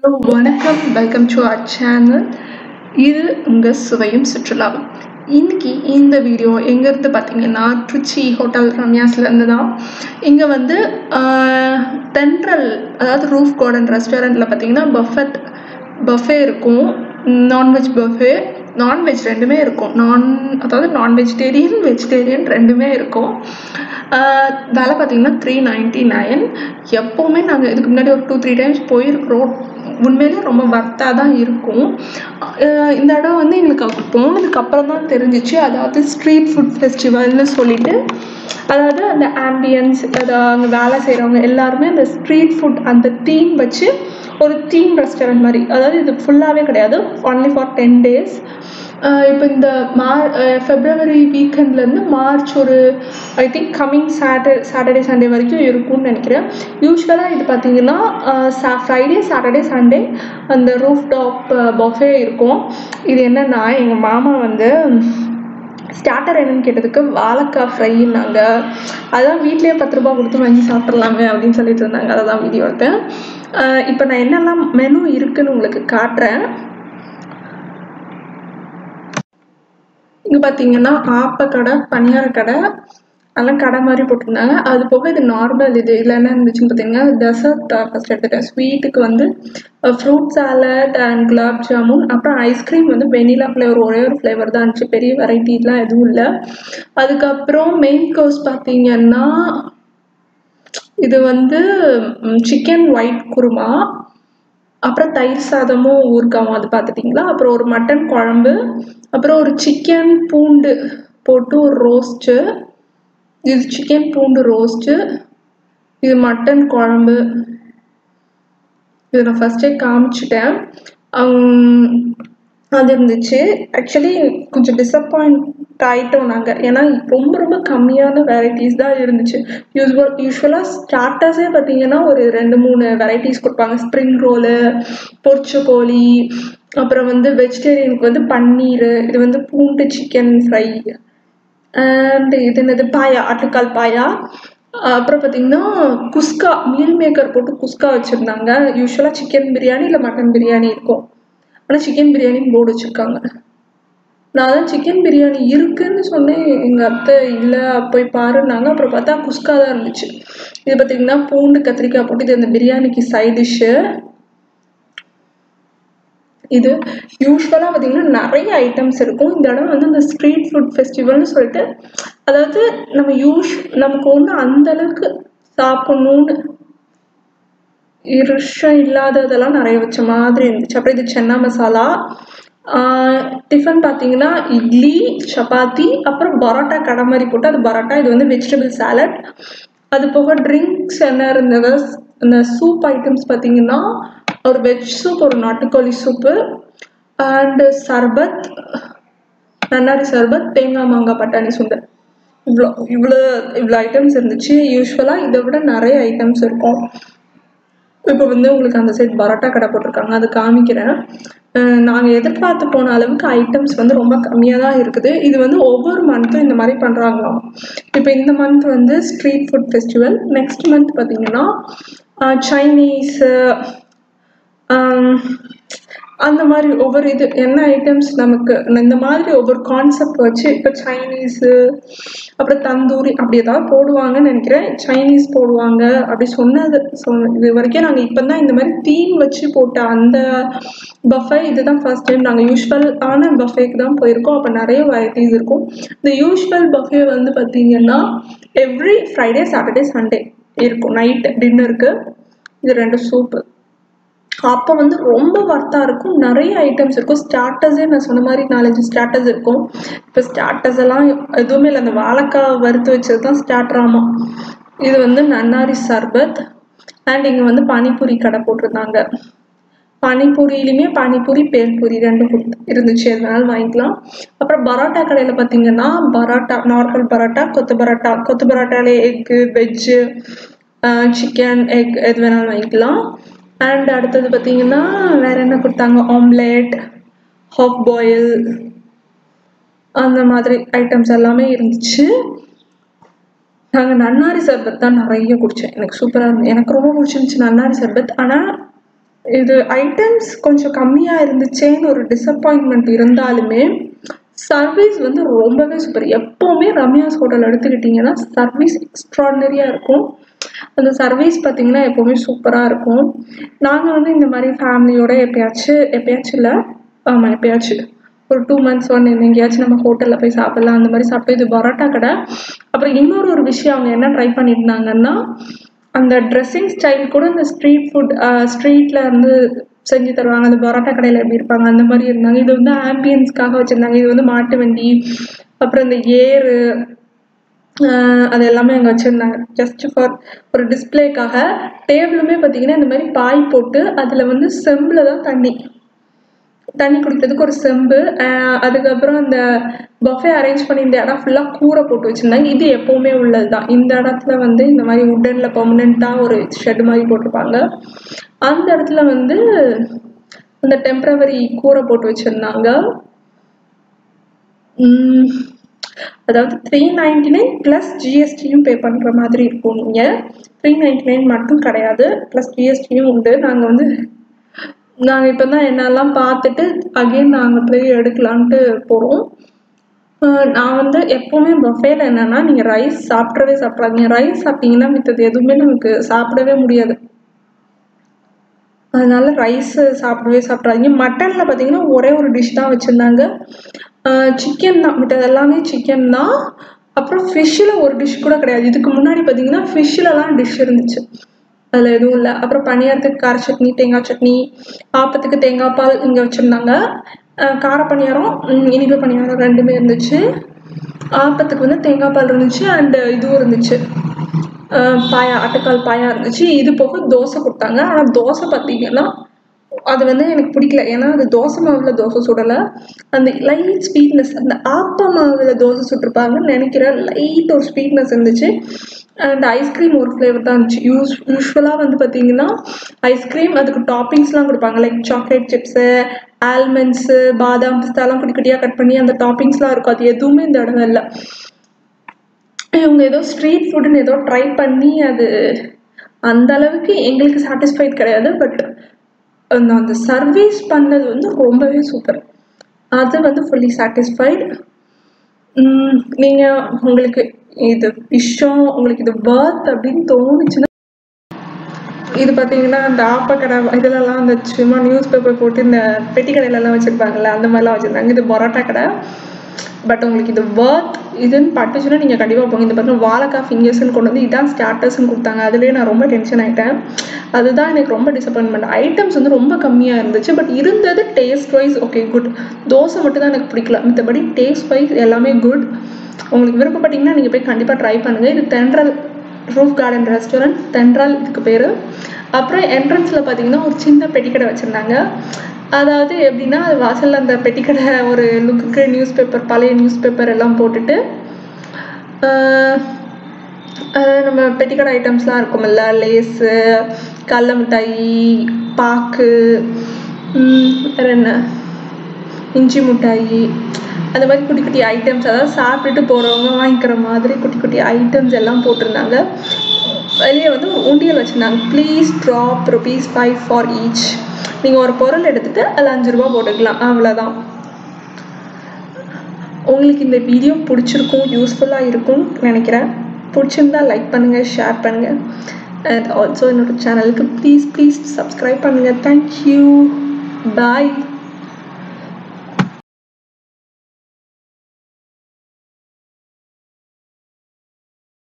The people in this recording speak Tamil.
வணக்கம், வெல்கம் டு அவர் சேனல். இது உங்கள் சுவையும் சுற்றுலாவும். இன்னைக்கு இந்த வீடியோ எங்கேருந்து பார்த்தீங்கன்னா ட்ரிச்சி ஹோட்டல் ரம்யாஸ்லேருந்து தான். இங்கே வந்து தென்ட்ரல், அதாவது ரூஃப் கார்டன் ரெஸ்டாரண்ட்டில் பார்த்தீங்கன்னா பஃபே இருக்கும். நான்வெஜ் பஃபே, நான்வெஜ் ரெண்டுமே இருக்கும். அதாவது நான் வெஜிடேரியன், வெஜிடேரியன் ரெண்டுமே இருக்கும். விலை பார்த்தீங்கன்னா 399. எப்போவுமே நாங்கள் இதுக்கு முன்னாடி ஒரு 2-3 டைம்ஸ் போயிருக்கிறோம். உண்மையிலே ரொம்ப வர்த்தாக தான் இருக்கும். இந்த இடம் வந்து எங்களுக்கு போனதுக்கு அப்புறம் தான் தெரிஞ்சிச்சு. அதாவது ஸ்ட்ரீட் ஃபுட் ஃபெஸ்டிவல்னு சொல்லிட்டு, அதாவது அந்த ஆம்பியன்ஸ், அங்கே வேலை செய்கிறவங்க எல்லாருமே அந்த ஸ்ட்ரீட் ஃபுட் அந்த தீம் வச்சு ஒரு தீம் ரெஸ்டாரண்ட் மாதிரி, அதாவது இது ஃபுல்லாகவே கிடையாது, ஒன்லி ஃபார் 10 days. இப்போ இந்த ஃபெப்ரவரி வீக்கெண்ட்லேருந்து மார்ச் ஒரு I think coming Saturday Sunday வரைக்கும் இருக்கும்னு நினைக்கிறேன். யூஸ்வலாக இது பார்த்தீங்கன்னா ஃப்ரைடே, சாட்டர்டே, சண்டே அந்த ரூஃப் டாப் பஃபே இருக்கும். இது என்னென்னா, எங்கள் மாமா வந்து ஸ்டார்டர் என்னன்னு கேட்டதுக்கு வாழைக்காய் ஃப்ரைன்னாங்க. அதான் வீட்லேயே 10 ரூபா கொடுத்து வாங்கி சாப்பிட்றலாமே அப்படின்னு சொல்லிட்டு இருந்தாங்க. அதை தான் வீடியோ எடுத்தேன். இப்போ நான் என்னெல்லாம் மெனு இருக்குன்னு உங்களுக்கு காட்டுறேன். இங்கே பார்த்தீங்கன்னா ஆப்பக்கடை, பணியார கடை, அதெல்லாம் கடை மாதிரி போட்டிருந்தாங்க. அது போக இது நார்மல். இதில் என்ன இருந்துச்சுன்னு பார்த்தீங்கன்னா டெசர்ட் ஃபஸ்ட் எடுத்துட்டேன். ஸ்வீட்டுக்கு வந்து fruit salad and gulab jamun, அப்புறம் ஐஸ்கிரீம் வந்து வெனிலா ஃப்ளேவர், ஒரே ஒரு ஃப்ளேவர் தான் இருந்துச்சு, பெரிய வெரைட்டிலாம் எதுவும் இல்லை. அதுக்கப்புறம் மெயின் கோர்ஸ் பார்த்தீங்கன்னா இது வந்து சிக்கன் ஒயிட் குருமா, அப்புறம் தயிர் சாதமும் ஊறுகாவும், அது பார்த்துட்டிங்களா. அப்புறம் ஒரு மட்டன் குழம்பு, அப்புறம் ஒரு சிக்கன் பூண்டு போட்டு ஒரு ரோஸ்ட்டு, இது சிக்கன் பூண்டு ரோஸ்ட்டு, இது மட்டன் குழம்பு. இது நான் ஃபஸ்ட்டே காமிச்சிட்டேன். அது இருந்துச்சு. ஆக்சுவலி கொஞ்சம் டிசப்பாயிண்ட் ஆகிட்டோம் நாங்கள், ஏன்னா ரொம்ப ரொம்ப கம்மியான வெரைட்டிஸ் தான் இருந்துச்சு. யூஸ்வலாக ஸ்டார்டர்ஸே பார்த்தீங்கன்னா ஒரு 2-3 வெரைட்டிஸ் கொடுப்பாங்க. ஸ்ப்ரிங் ரோலு, பொரிச்சக்கோழி, அப்புறம் வந்து வெஜிடேரியனுக்கு வந்து பன்னீர், இது வந்து பூண்டு சிக்கன் ஃப்ரை, அண்ட் இது என்னது பாயா, ஆட்டுக்கால் பாயா. அப்புறம் பார்த்தீங்கன்னா குஸ்கா, மீல் மேக்கர் போட்டு குஸ்கா வச்சுருந்தாங்க. யூஸ்வலாக சிக்கன் பிரியாணி இல்லை மட்டன் பிரியாணி இருக்கும், ஆனால் சிக்கன் பிரியாணின்னு போர்டு வச்சுருக்காங்க. நான் தான் சிக்கன் பிரியாணி இருக்குதுன்னு சொன்னேன், எங்கள் அத்தை இல்லை போய் பாருன்னாங்க. அப்புறம் பார்த்தா குஸ்கா தான் இருந்துச்சு. இது பார்த்திங்கன்னா பூண்டு கத்திரிக்காய் போட்டு, இது அந்த பிரியாணிக்கு சைட் டிஷ்ஷு. இது யூஸ்வலாக பார்த்திங்கன்னா நிறைய ஐட்டம்ஸ் இருக்கும். இந்த இடம் வந்து இந்த ஸ்ட்ரீட் ஃபுட் ஃபெஸ்டிவல்னு சொல்லிட்டு, அதாவது நமக்கு ஒன்று அந்தளவுக்கு சாப்பிட்ணுன்னு இருஷம் இல்லாததெல்லாம் நிறைய வச்ச மாதிரி இருந்துச்சு. அப்புறம் இது சென்னா மசாலா. டிஃபன் பார்த்தீங்கன்னா இட்லி, சப்பாத்தி, அப்புறம் பரோட்டா கடை மாதிரி போட்டு, அது பரோட்டா. இது வந்து வெஜிடபிள் சாலட். அது போக ட்ரிங்க்ஸ் என்ன இருந்தது, அந்த சூப் ஐட்டம்ஸ் பார்த்தீங்கன்னா ஒரு வெஜ் சூப், ஒரு நாட்டுக்கோழி சூப்பு, அண்டு சர்பத், நன்னாரி சர்பத், தேங்காய் மாங்காய் பட்டாணி சுண்டல். இவ்வளோ ஐட்டம்ஸ் இருந்துச்சு. யூஸ்வலாக இதை விட நிறைய ஐட்டம்ஸ் இருக்கும். இப்போ வந்து உங்களுக்கு அந்த சைட் பரோட்டா கடை போட்டிருக்காங்க, அது காமிக்கிறேன். நாங்கள் எதிர்பார்த்து போன அளவுக்கு ஐட்டம்ஸ் வந்து ரொம்ப கம்மியாக தான் இருக்குது. இது வந்து ஒவ்வொரு மந்த்தும் இந்த மாதிரி பண்ணுறாங்களாம். இப்போ இந்த மந்த் வந்து street food festival, next month பார்த்தீங்கன்னா சைனீஸு, அந்த மாதிரி ஒவ்வொரு இது என்ன ஐட்டம்ஸ் நமக்கு இந்த மாதிரி ஒவ்வொரு கான்செப்ட் வச்சு, இப்போ சைனீஸு, அப்புறம் தந்தூரி அப்படி ஏதாவது போடுவாங்கன்னு நினைக்கிறேன். சைனீஸ் போடுவாங்க அப்படி இது வரைக்கும் நாங்கள் இப்போ தான் இந்த மாதிரி தீம் வச்சு போட்ட அந்த பஃபே இதுதான் ஃபர்ஸ்ட் டைம். நாங்கள் யூஸ்வலான பஃபேக்கு தான் போயிருக்கோம். அப்போ நிறைய வெரைட்டிஸ் இருக்கும். இந்த யூஸ்வல் பஃபே வந்து பார்த்தீங்கன்னா எவ்ரி ஃப்ரைடே, சாட்டர்டே, சண்டே இருக்கும் நைட்டு டின்னருக்கு. இது 2 சூப்பு. அப்போ வந்து ரொம்ப வர்த்தாக இருக்கும். நிறைய ஐட்டம்ஸ் இருக்கும். ஸ்டார்டர்ஸே நான் சொன்ன மாதிரி 4-5 ஸ்டார்டர்ஸ் இருக்கும். இப்போ ஸ்டார்டர்ஸ் எல்லாம் எதுவுமே இல்லை, அந்த வாழைக்காய் வறுத்து வச்சது தான் ஸ்டார்டராமா. இது வந்து நன்னாரி சர்பத். அண்ட் இங்கே வந்து பானிபூரி கடை போட்டிருந்தாங்க. பானிபூரியிலையுமே பானிபூரி, பேல்பூரி 2 இருந்துச்சு, எதனாலும் வாங்கிக்கலாம். அப்புறம் பரோட்டா கடையில் பார்த்தீங்கன்னா பரோட்டா, நார்மல் பரோட்டா, கொத்து பரோட்டாலே எக்கு, வெஜ்ஜு, சிக்கன், எக் எது வேணாலும் வாங்கிக்கலாம். அண்ட் அடுத்தது பார்த்தீங்கன்னா வேறு என்ன கொடுத்தாங்க, ஆம்லேட், ஹாஃப் பாயில், அந்த மாதிரி ஐட்டம்ஸ் எல்லாமே இருந்துச்சு. நாங்கள் நன்னாரி சர்பத் தான் நிறைய குடித்தேன். எனக்கு சூப்பராக இருந்தது. எனக்கு ரொம்ப பிடிச்சிருந்துச்சு நன்னாரி சர்பத். ஆனால் இது ஐட்டம்ஸ் கொஞ்சம் கம்மியாக இருந்துச்சேன்னு ஒரு டிசப்பாயின்மெண்ட் இருந்தாலுமே சர்வீஸ் வந்து ரொம்பவே சூப்பர். எப்போவுமே ரம்யாஸ் ஹோட்டல் எடுத்துக்கிட்டிங்கன்னா சர்வீஸ் எக்ஸ்ட்ராடனரியாக இருக்கும். அந்த சர்வீஸ் பார்த்திங்கன்னா எப்போவுமே சூப்பராக இருக்கும். நாங்கள் வந்து இந்த மாதிரி ஃபேமிலியோட எப்பயாச்சும் இல்லை, ஆமாம் எப்பயாச்சும் ஒரு 2 months எங்கேயாச்சும் நம்ம ஹோட்டலில் போய் சாப்பிட்லாம் அந்த மாதிரி சாப்பிட்டு. இது பரோட்டா கடை. அப்புறம் இன்னொரு விஷயம் அவங்க என்ன ட்ரை பண்ணியிருந்தாங்கன்னா, அந்த ட்ரெஸ்ஸிங் ஸ்டைல் கூட இந்த ஸ்ட்ரீட்டில் வந்து செஞ்சு தருவாங்க. அந்த பரோட்டா கடையில் எப்படி இருப்பாங்க அந்த மாதிரி இருந்தாங்க. இது வந்து ஆம்பியன்ஸ்க்காக வச்சுருந்தாங்க. இது வந்து மாட்டு வண்டி, அப்புறம் இந்த ஏறு, அது எல்லாமே அங்கே வச்சுருந்தாங்க ஜஸ்ட் ஃபார் ஒரு டிஸ்பிளேக்காக. டேபிளுமே பார்த்தீங்கன்னா இந்த மாதிரி பாய் போட்டு அதில் வந்து செம்பில் தான் தண்ணி குடிக்கிறதுக்கு ஒரு செம்பு, அதுக்கப்புறம் அந்த பஃபே அரேஞ்ச் பண்ணி இந்த இடம் ஃபுல்லாக கூரை போட்டு வச்சுருந்தாங்க. இது எப்போவுமே உள்ளது தான். இந்த இடத்துல வந்து இந்த மாதிரி உட்டனில் பர்மனெண்ட்டாக ஒரு ஷெட் மாதிரி போட்டிருப்பாங்க. அந்த இடத்துல வந்து அந்த டெம்பரவரி கூரை போட்டு வச்சுருந்தாங்க. அதாவது 399 ப்ளஸ் ஜிஎஸ்டியும் பே பண்ணுற மாதிரி இருக்கும். நீங்கள் 399 மட்டும் கிடையாது, ப்ளஸ் ஜிஎஸ்டியும் உண்டு. நாங்கள் இப்போ தான் என்னெல்லாம் பார்த்துட்டு அகெயின் நாங்கள் போய் எடுக்கலான்ட்டு போகிறோம். நான் வந்து எப்போவுமே பஃபேல என்னென்னா, நீங்கள் ரைஸ் சாப்பிட்றாதீங்க. ரைஸ் சாப்பிட்டீங்கன்னா மித்தது எதுவுமே நமக்கு சாப்பிடவே முடியாது. அதனால ரைஸு சாப்பிட்றாதீங்க. மட்டனில் பார்த்தீங்கன்னா ஒரே ஒரு டிஷ் தான் வச்சுருந்தாங்க, சிக்கன் தான். மித்தது எல்லாமே சிக்கன் தான். அப்புறம் ஃபிஷ்ஷில் ஒரு டிஷ் கூட கிடையாது. இதுக்கு முன்னாடி பார்த்தீங்கன்னா ஃபிஷ்ஷிலலாம் டிஷ் இருந்துச்சு, அதில் எதுவும் இல்லை. அப்புறம் பணியாரத்துக்கு கார சட்னி, தேங்காய் சட்னி, ஆப்பத்துக்கு தேங்காய் பால் இங்கே வச்சுருந்தாங்க. கார பணியாரம், இனிப்பு பணியாரம் ரெண்டுமே இருந்துச்சு. ஆப்பத்துக்கு வந்து தேங்காய் பால் இருந்துச்சு, அண்டு இதுவும் இருந்துச்சு, ஆட்டுக்கால் பாயா இருந்துச்சு. இது போக தோசை கொடுத்தாங்க. ஆனால் தோசை பார்த்தீங்கன்னா அது வந்து எனக்கு பிடிக்கல. ஏன்னா அது தோசை மாவில் தோசை சுடலை. அந்த லைட் ஸ்வீட்னஸ், அந்த ஆப்ப மாவில் தோசை சுட்டிருப்பாங்கன்னு நினைக்கிறேன், லைட் ஒரு ஸ்வீட்னஸ் இருந்துச்சு. அண்ட் ஐஸ்கிரீம் ஒரு ஃப்ளேவர் தான் இருந்துச்சு. யூஸ்வலாக வந்து பார்த்தீங்கன்னா ஐஸ்கிரீம் அதுக்கு டாப்பிங்ஸ்லாம் கொடுப்பாங்க, லைக் சாக்லேட் சிப்ஸு, ஆல்மண்ட்ஸு, பாதாம், பிஸ்தாலாம் குட்டி குட்டியாக கட் பண்ணி அந்த டாப்பிங்ஸ்லாம் இருக்கும். அது எதுவுமே இந்த இடம் இல்லை. இவங்க ஏதோ ஸ்ட்ரீட் ஃபுட்டுன்னு ஏதோ ட்ரை பண்ணி அது அந்த அளவுக்கு எங்களுக்கு சாட்டிஸ்ஃபைட் கிடையாது. பட் அந்த சர்வீஸ் பண்ணது வந்து ரொம்பவே சூப்பர். அது வந்து ஃபுல்லி சாட்டிஸ்ஃபைட். நீங்கள் உங்களுக்கு இது விஷயம், உங்களுக்கு இது வர்த் அப்படின்னு தோணுச்சுன்னா, இது பார்த்தீங்கன்னா அந்த ஆப்பக்கடை இதிலலாம் அந்த சும்மா நியூஸ் பேப்பர் போட்டு இந்த பெட்டி கடையிலலாம் வச்சுருப்பாங்கள்ல, அந்த மாதிரிலாம் வச்சுருந்தாங்க. இது பரோட்டா கடை. பட் உங்களுக்கு இது வர்த் இதுன்னு பட்டுச்சுன்னா நீங்கள் கண்டிப்பாக போங்க. இந்த பார்த்தீங்கன்னா வாழைக்காய் ஃபிங்கர்ஸ்ன்னு கொண்டு வந்து இதான் ஸ்டார்டர்ஸ்ன்னு கொடுத்தாங்க. அதுலேயே நான் ரொம்ப டென்ஷன் ஆகிட்டேன். அதுதான் எனக்கு ரொம்ப டிசப்பாயின்மெண்ட். ஐட்டம்ஸ் வந்து ரொம்ப கம்மியாக இருந்துச்சு, பட் இருந்தது taste wise okay good. Dosa மட்டும் தான் எனக்கு பிடிக்கல, மற்றபடி டேஸ்ட் வைஸ் எல்லாமே குட். உங்களுக்கு விருப்பப்பட்டீங்கன்னா நீங்கள் போய் கண்டிப்பாக ட்ரை பண்ணுங்கள். இது தென்றல் ரூஃப் கார்டன் ரெஸ்டாரண்ட், தென்றல் இதுக்கு பேர். அப்புறம் என்ட்ரன்ஸில் பார்த்தீங்கன்னா ஒரு சின்ன பெட்டிக்கடை வச்சுருந்தாங்க. அதாவது எப்படின்னா, அது வாசலில் அந்த பெட்டிக்கடை ஒரு லுக்குக்கு நியூஸ் பேப்பர், பழைய நியூஸ் பேப்பர் எல்லாம் போட்டுட்டு நம்ம பெட்டிக்கடை ஐட்டம்ஸ்லாம் இருக்குமில்ல, லேஸு, கடல மிட்டாய், பாக்கு, வேறு என்ன, இஞ்சி மிட்டாய், அந்த மாதிரி குட்டி குட்டி ஐட்டம்ஸ், அதாவது சாப்பிட்டுட்டு போகிறவங்க வாங்கிக்கிற மாதிரி குட்டி குட்டி ஐட்டம்ஸ் எல்லாம் போட்டிருந்தாங்க. வெளியே வந்து உண்டியல் வச்சுருந்தாங்க, ப்ளீஸ் ட்ராப் ₹5 ஃபார் ஈச். நீங்கள் ஒரு பொருள் எடுத்துகிட்டு அதில் ₹5 போட்டுக்கலாம், அவ்வளோதான். உங்களுக்கு இந்த வீடியோ பிடிச்சிருக்கும், யூஸ்ஃபுல்லாக இருக்கும்னு நினைக்கிறேன். பிடிச்சிருந்தா லைக் பண்ணுங்கள், ஷேர் பண்ணுங்கள். அண்ட் ஆல்சோ என்னோட சேனலுக்கு ப்ளீஸ் சப்ஸ்கிரைப் பண்ணுங்கள். தேங்க்யூ, பாய்.